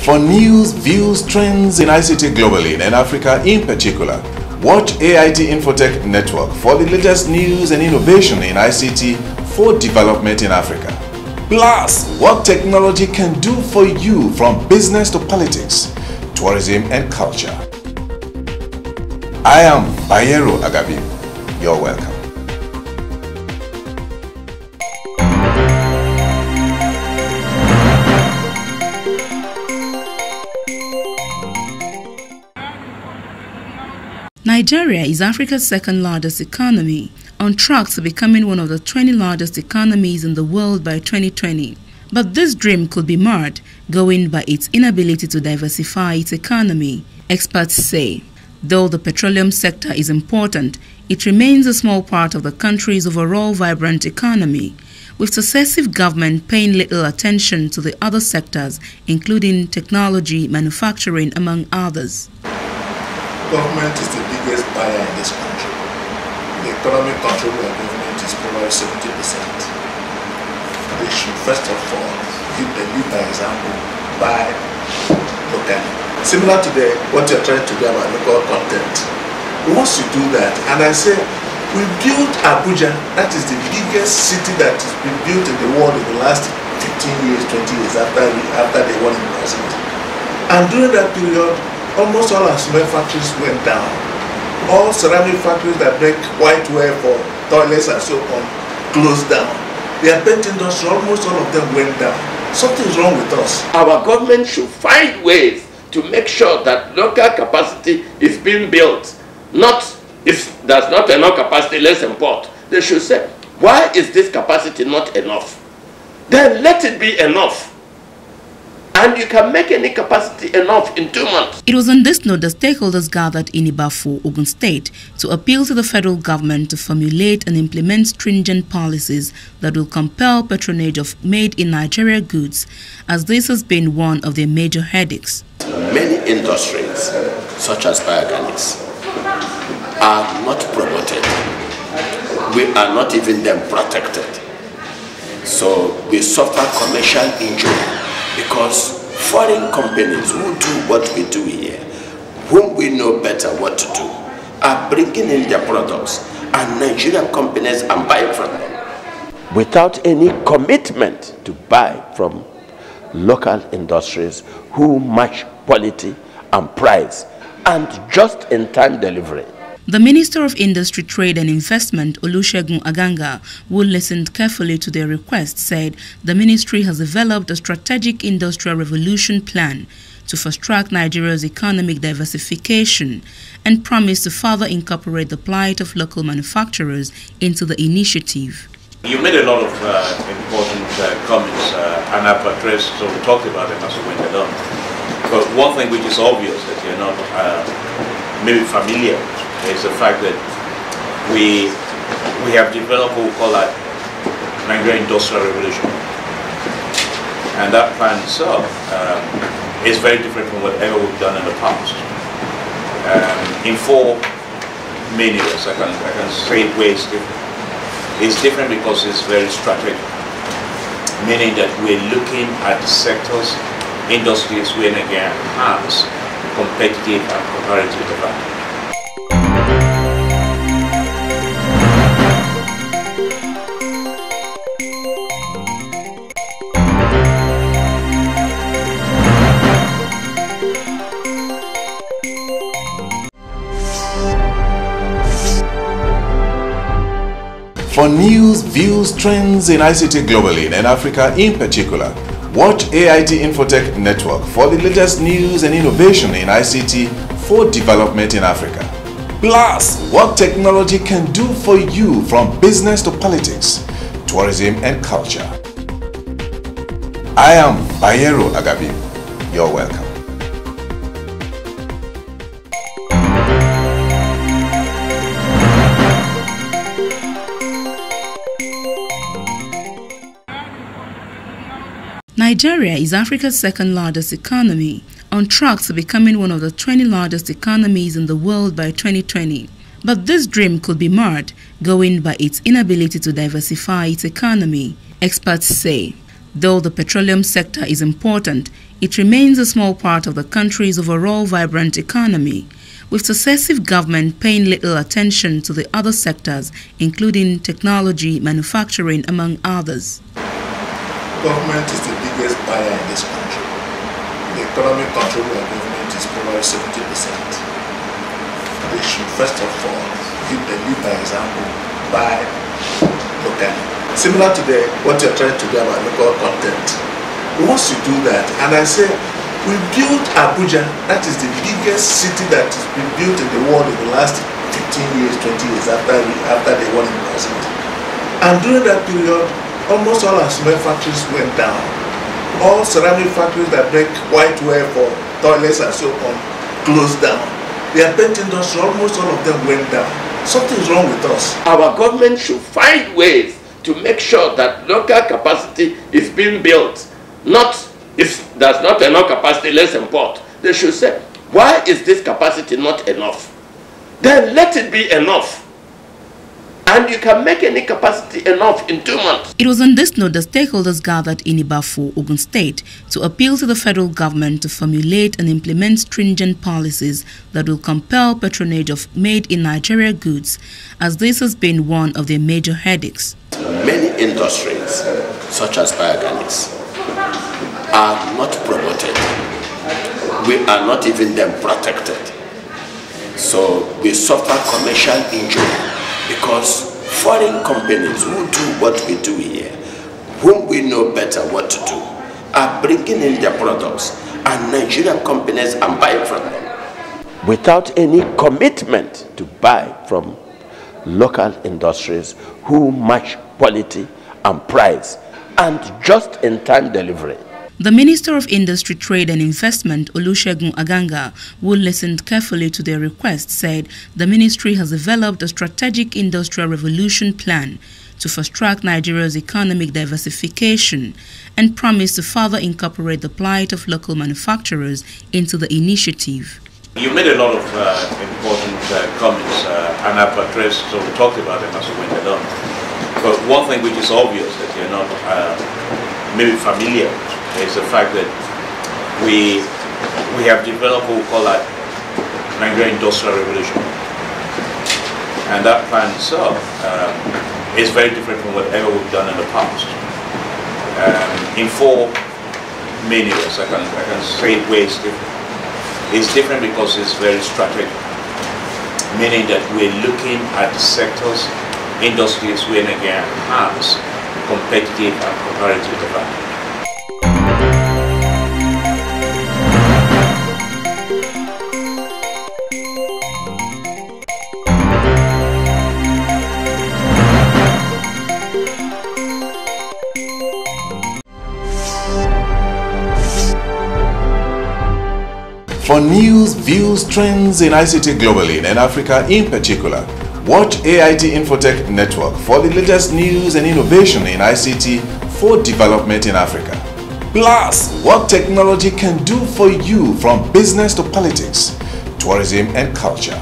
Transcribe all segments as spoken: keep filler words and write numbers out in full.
For news, views, trends in I C T globally and Africa in particular, watch A I T Infotech Network for the latest news and innovation in I C T for development in Africa. Plus, what technology can do for you from business to politics, tourism and culture. I am Bayero Agabi. You're welcome. Nigeria is Africa's second largest economy, on track to becoming one of the twenty largest economies in the world by twenty twenty. But this dream could be marred, going by its inability to diversify its economy, experts say. Though the petroleum sector is important, it remains a small part of the country's overall vibrant economy, with successive government paying little attention to the other sectors, including technology, manufacturing, among others. Government is the biggest buyer in this country. The economic control of government is probably seventy percent. They should first of all give the lead by example, buy locally. Similar to the, what you're trying to do about local content. Once you do that, and I say, we built Abuja, that is the biggest city that has been built in the world in the last fifteen years, twenty years after, after the one in Brazil. And during that period, almost all our cement factories went down. All ceramic factories that make whiteware for toilets and so on closed down. The paint industry, almost all of them went down. Something's wrong with us. Our government should find ways to make sure that local capacity is being built. Not if there's not enough capacity, let's import. They should say, why is this capacity not enough? Then let it be enough. And you can make any capacity enough in two months. It was on this note that stakeholders gathered in Ibafu, Ogun State, to appeal to the federal government to formulate and implement stringent policies that will compel patronage of made-in-Nigeria goods, as this has been one of their major headaches. Many industries, such as bioorganics, are not promoted. We are not even then protected. So we suffer commercial injury. Because foreign companies who do what we do here, whom we know better what to do, are bringing in their products, and Nigerian companies are buying from them without any commitment to buy from local industries who match quality and price and just-in-time delivery. The Minister of Industry, Trade and Investment, Olusegun Aganga, who listened carefully to their request, said the ministry has developed a strategic industrial revolution plan to fast-track Nigeria's economic diversification and promised to further incorporate the plight of local manufacturers into the initiative. You made a lot of uh, important uh, comments, uh, and I've addressed, so we talked about them as we went along. But one thing which is obvious that you're not uh, maybe familiar with is the fact that we we have developed what we call a Nigerian Industrial Revolution. And that plan itself um, is very different from whatever we've done in the past. Um, in four main areas, I can, I can say where it's different. It's different because it's very strategic, meaning that we're looking at the sectors, industries where Nigeria has competitive and comparative advantage. For news, views, trends in I C T globally and Africa in particular, watch A I T Infotech Network for the latest news and innovation in I C T for development in Africa. Plus, what technology can do for you from business to politics, tourism and culture. I am Bayero Agabi. You're welcome. Nigeria is Africa's second largest economy, on track to becoming one of the twenty largest economies in the world by twenty twenty. But this dream could be marred, going by its inability to diversify its economy, experts say. Though the petroleum sector is important, it remains a small part of the country's overall vibrant economy, with successive government paying little attention to the other sectors, including technology, manufacturing, among others. Government is the biggest buyer in this country. The economic control by government is probably seventy percent. They should first of all give the lead by example, buy locally. Similar to the what you're trying to do about local content. Once you do that, and I say, we built Abuja, that is the biggest city that has been built in the world in the last fifteen years, twenty years after, after they won in Brazil. And during that period, almost all our cement factories went down. All ceramic factories that make whiteware for toilets and so on closed down. The paint industry, almost all of them went down. Something's wrong with us. Our government should find ways to make sure that local capacity is being built. Not if there's not enough capacity, let's import. They should say, why is this capacity not enough? Then let it be enough. And you can make any capacity enough in two months. It was on this note that stakeholders gathered in Ibafo, Ogun State, to appeal to the federal government to formulate and implement stringent policies that will compel patronage of made-in-Nigeria goods, as this has been one of their major headaches. Many industries, such as biogas, are not promoted. We are not even then protected. So we suffer commercial injury because foreign companies who do what we do here, whom we know better what to do, are bringing in their products and Nigerian companies are buying from them without any commitment to buy from local industries who match quality and price and just-in-time delivery. The Minister of Industry, Trade and Investment, Olusegun Aganga, who listened carefully to their request, said the ministry has developed a strategic industrial revolution plan to fast-track Nigeria's economic diversification and promised to further incorporate the plight of local manufacturers into the initiative. You made a lot of uh, important uh, comments, uh, and I've addressed, so we talked about them as we went along. But one thing which is obvious that you're not uh, maybe familiar with is the fact that we we have developed what we call that Nigerian Industrial Revolution. And that plan itself um, is very different from whatever we've done in the past. Um, in four main areas, I can, I can say where it's different. It's different because it's very strategic, meaning that we're looking at sectors, industries where Nigeria has competitive and comparative advantage. For news, views, trends in I C T globally and Africa in particular, watch A I T Infotech Network for the latest news and innovation in I C T for development in Africa. Plus, what technology can do for you from business to politics, tourism and culture.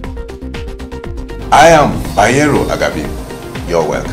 I am Bayero Agabi. You're welcome.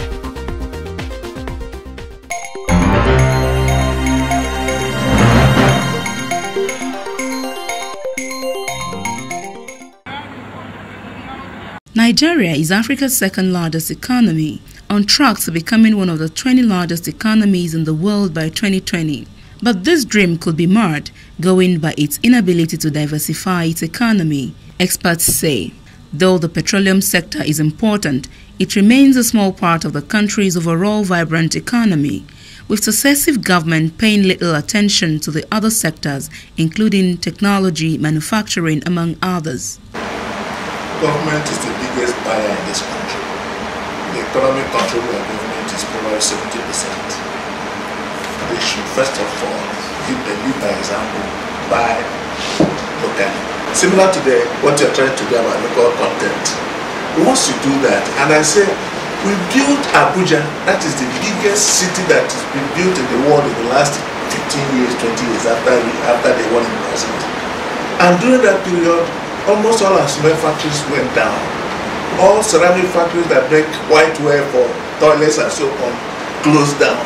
Nigeria is Africa's second largest economy, on track to becoming one of the twenty largest economies in the world by twenty twenty. But this dream could be marred, going by its inability to diversify its economy, experts say. Though the petroleum sector is important, it remains a small part of the country's overall vibrant economy, with successive government paying little attention to the other sectors, including technology, manufacturing, among others. Government is the biggest buyer in this country. The economic control by government is probably seventy percent. They should first of all give the lead by example, buy locally. Similar to the what you're trying to do about local content. Once you do that, and I say, we built Abuja, that is the biggest city that has been built in the world in the last fifteen years, twenty years after, after they won in Brazil. And during that period, almost all our cement factories went down. All ceramic factories that make whiteware for toilets and so on closed down.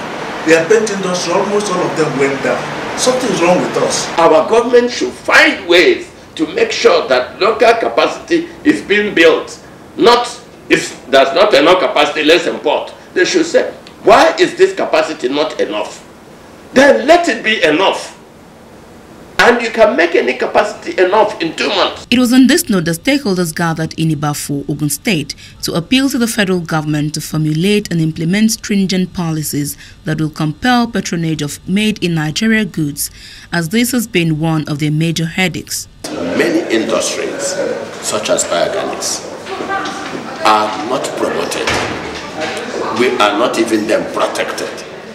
The paint industry, almost all of them went down. Something's wrong with us. Our government should find ways to make sure that local capacity is being built. Not if there's not enough capacity, let's import. They should say, why is this capacity not enough? Then let it be enough. And you can make any capacity enough in two months. It was on this note that stakeholders gathered in Ibafo, Ogun State, to appeal to the federal government to formulate and implement stringent policies that will compel patronage of made-in-Nigeria goods, as this has been one of their major headaches. Many industries, such as bioorganics, are not promoted. We are not even then protected.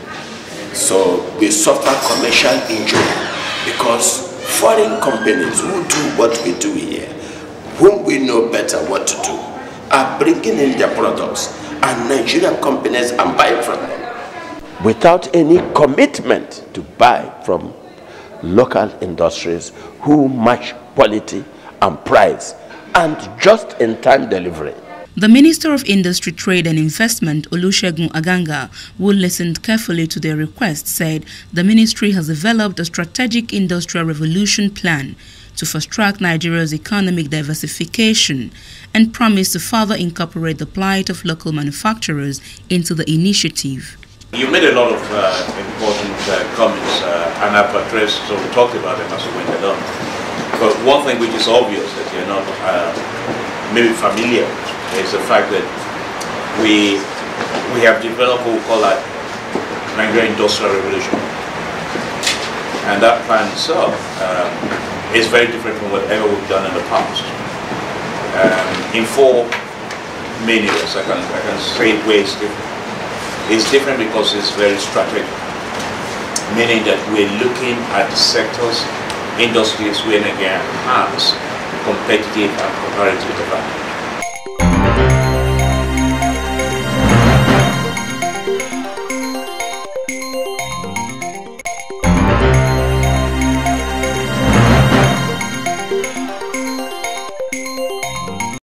So we suffer commercial injury. Because foreign companies who do what we do here, whom we know better what to do, are bringing in their products, and Nigerian companies are buying from them without any commitment to buy from local industries who match quality and price and just-in-time delivery. The Minister of Industry, Trade and Investment, Olusegun Aganga, who listened carefully to their request, said the ministry has developed a strategic industrial revolution plan to fast-track Nigeria's economic diversification and promised to further incorporate the plight of local manufacturers into the initiative. You made a lot of uh, important uh, comments, uh, and I've addressed, so we talked about them as we went along. But one thing which is obvious that you're not uh, maybe familiar with is the fact that we we have developed what we call a Nigerian Industrial Revolution, and that plan itself um, is very different from whatever we've done in the past. Um, in four main areas, I can I can say where it's different. It's different because it's very strategic, meaning that we're looking at the sectors, industries where Nigeria has competitive and comparative advantage.